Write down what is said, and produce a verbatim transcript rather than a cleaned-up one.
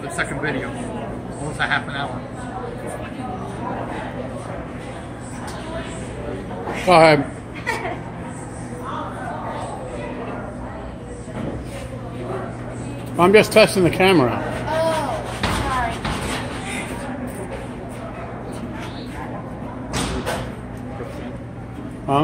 of the second video. Almost a half an hour. Go ahead. I'm just testing the camera out. Oh, sorry. Huh?